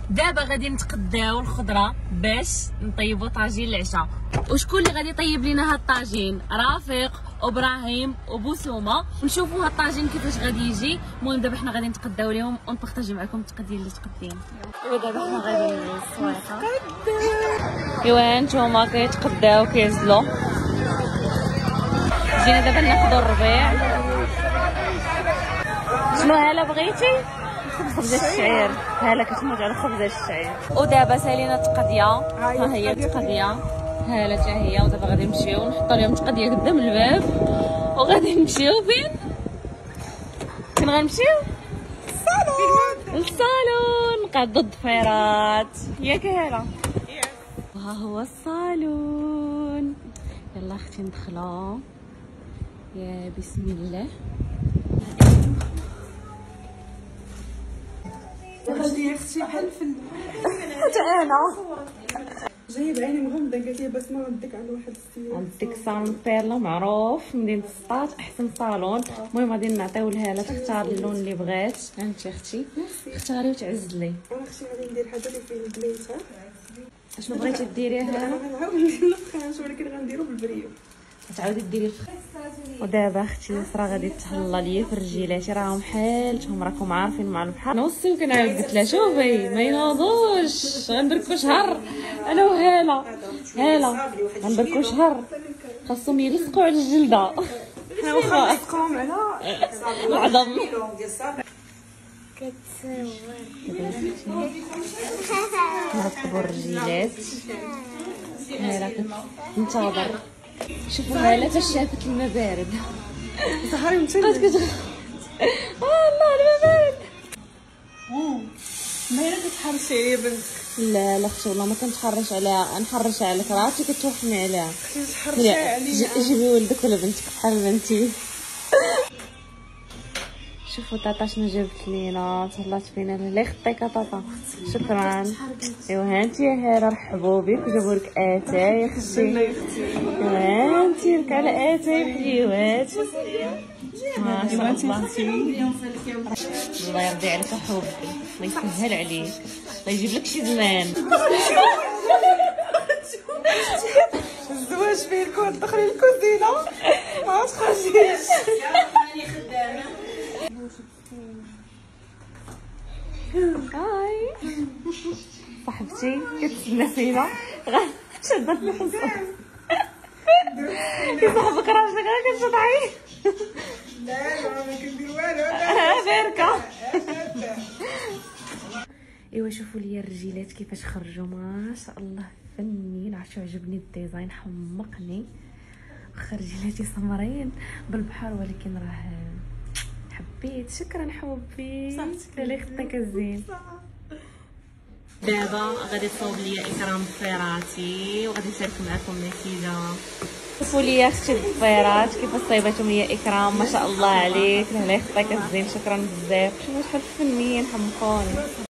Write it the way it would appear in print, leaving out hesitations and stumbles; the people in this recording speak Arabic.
دابا غادي نتقداو الخضره باش نطيبوا طاجين العشاء. وشكون اللي غادي يطيب لينا هاد الطاجين؟ رافق وابراهيم وبوسومه. نشوفوا هاد الطاجين كيفاش غادي يجي. المهم دابا حنا غادي نتقداو ليهم ونبارطاجي معكم التقديه اللي تقدينا. ايوا دابا حنا غادي للسويقه. ايوا نتوما كيتقداو كينزلوا. جينا دابا ناخذوا الربيع. شنو هاله بغيتي؟ خبزة الشعير. هاله كتموت على خبزة الشعير. ودابا سالينا التقديه. ها هي التقديه. هاله حتى هي. ودابا غادي نمشيو نحطوا لهم التقديه قدام الباب وغادي نمشيو فين غنمشيو؟ للصالون نقادو الضفيرات ياك هاله. ها هو الصالون. يلا اختي ندخلو. يا بسم الله. غادي اختي بحال الفن. حتى انا جايب عيني مغمضه قالت لي بس ما غنديك على واحد السيد. عندك صالون بيرلا معروف في مدينه السطات، احسن صالون. المهم غادي نعطيو لها تختار اللون اللي بغات. انت اختي اختاري وتعزلي. انا اختي غادي ندير حاجه اللي فيه البليته. اشنو بغيتي ديريها؟ انا غنعاود ندير الفخانش ولكن غنديرو بالبريو. تعاودي ديري الفخ. ودابا اختي يسرا غادي تهلا ليا في رجيلاتي راهم حالتهم، راكم عارفين مع البحر. نوصيو كنعاود قلت لها شوفي ما ينوضوش غنديركو شهر انا وهاله. هاله غنديركو شهر خاصهم يلصقوا على الجلده. حنا واخا نلصقوهم على العظم. نركبوا الرجيلات. هاله كتنتظر. شوفوا هاله تا شافت الماء بارد. سهري متى بقات الله الماء بارد. ما كتحرشي عليا بنتك. لا لا اختي والله ما كنتحرش عليها. نحرش عليك راه كتوحمي عليها. كتحرشي عليا. جيبي ولدك ولا بنتك بحال بنتي. شوفوا طاطا شنو جابت لينا. تهلات فينا. الله يخطيك طاطا. شكرا. ايوا هانتي يا هاله رحبوا بك وجابوا لك اتاي يا اختي. ايوا هانتي لك على اتاي بحليوات. ما شاء الله. الله يرضي عليك احبي. الله يسهل عليك. الله يجيب لك شي زمان. الزواج فيه الكون دخلي الكوزينه ما تخرجيش. هاي صاحبتي كتسنى فينا شدت الحصه. كيصاحبك راجلك غير كتشطعي. لا ما كندير والو. غيركا. ايوا شوفوا لي الرجيلات كيفاش خرجوا ما شاء الله فنين. عرفتوا عجبني الديزاين حمقني. واخا رجيلاتي سمرين بالبحر ولكن راه حبيت. شكرا حبي. الله يخطيك الزين. دابا غادي تصاوب ليا اكرام الضفيراتي وغادي نشارك معكم النتيجه. شوفوا لي اختي الضفيرات كيفاش صايباتهم ليا اكرام. ما شاء الله عليك. الله يخطيك الزين. شكرا بزاف. شوفوا شحال فنيين حمقوني.